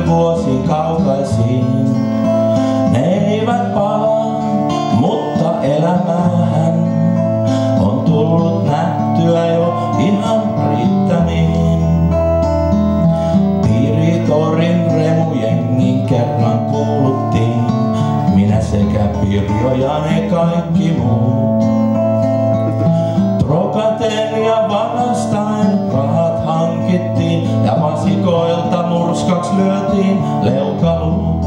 vuosiin kaukaisiin. Ne eivät palaa, mutta elämään on tullut nähtyä jo ihan riittämiin. Piiritorin remujengin kerran kuuluttiin, minä sekä Pirjo ja ne kaikki muut. Trokaten ja varastaen rahat hankittiin ja vasikoilta murskaks lyötiin leukaluut.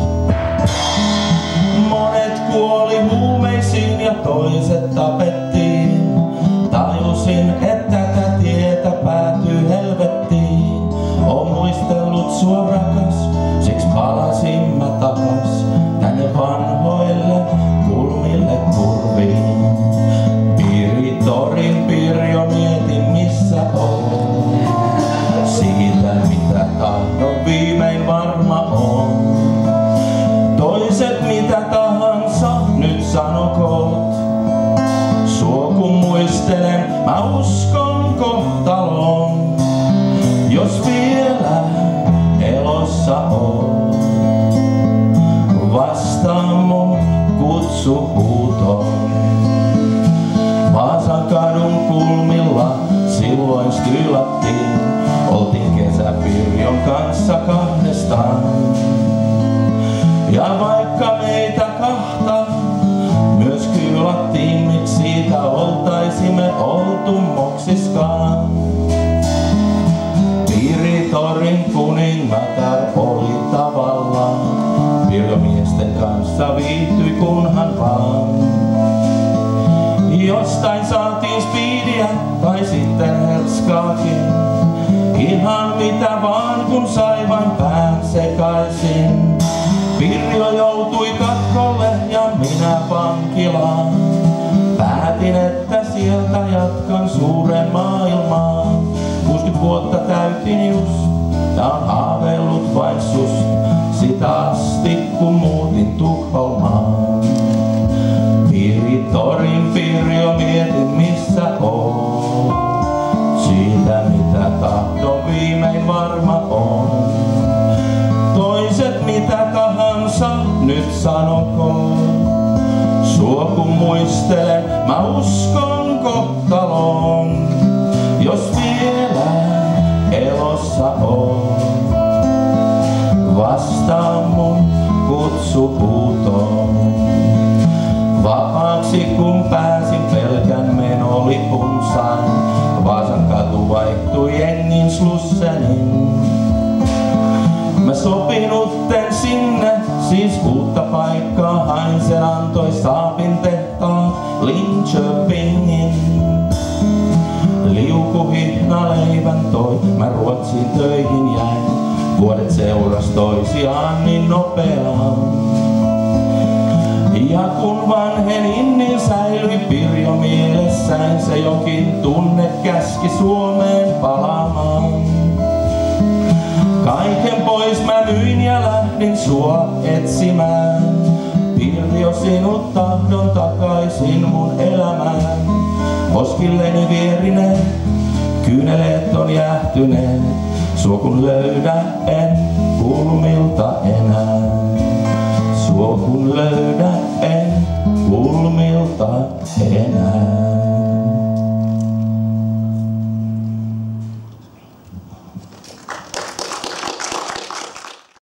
Monet kuoli huumeisiin ja toiset tapettiin. Tajusin, että tätä tietä päätyy helvettiin. Oon muistellut sua rakas, siksi palasin mä takas tänne vanhoille kulmille kurviin. Piiritorin Pirjo mietin missä oon. Siitä mitä tahdon viimein varma on. Toiset mitä tahansa nyt sanokoot. Sua kun muistelen, mä uskon kohtaloon. Jos vielä elossa oot, vastaa mun kutsuhuutoon. Vaasan kadun kulmilla silloin skyylattiin. Oltiin kesäpirjon kanssa kahdestaan. Ja vaikka meitä kahta myös kyylattiin, miksi siitä oltaisimme oltu moksiskaan. Piiritorin kuningatar oli tavallaan, Pirjomiesten kanssa viihtyi kunhan vaan. Jostain saatiin speediä tai sitten herskaakin, ihan mitä vaan kun sai vain pään sekaisin. Pirjo joutui katkolle ja minä vankilaan. Päätin, että sieltä jatkan suuren maailmaan. 60 vuotta täytin just, ja on haaveillut vain sust. Sitä asti kun muutin Tukholmaan. Piiritorin Pirjo mietin missä oon. Siitä mitä tahdon viimein varma on. Toiset mitä tahansa nyt sanokoon. Sua kun muistelen, mä uskon kohtaloon. Jos vielä elossa on, vastaa mun kutsuhuutoon. Vapaaksi kun pääsin pelkän menolipun sain. Vaasan katu vaihtui jengin Slussenin. Mä sopinutten sinne, siis uutta paikkaa hain. Sen antoi Saabin tehtaan Linköpingin. Liukuhihna leivän toi, mä Ruotsiin töihin jäin. Vuodet seuras toisiaan niin nopeaan. Ja kun vanhenin, niin säilyi Pirjo mielessäin. Se jokin tunne käski Suomeen palaamaan. Kaiken pois mä myin ja lähdin sua etsimään. Pirjo sinut tahdon takaisin mun elämään. Koskilleni vierinen, kyyneleet on jäähtyneet. Sua kun löydä en kulmilta enää. Sua kun löydä en kulmilta enää.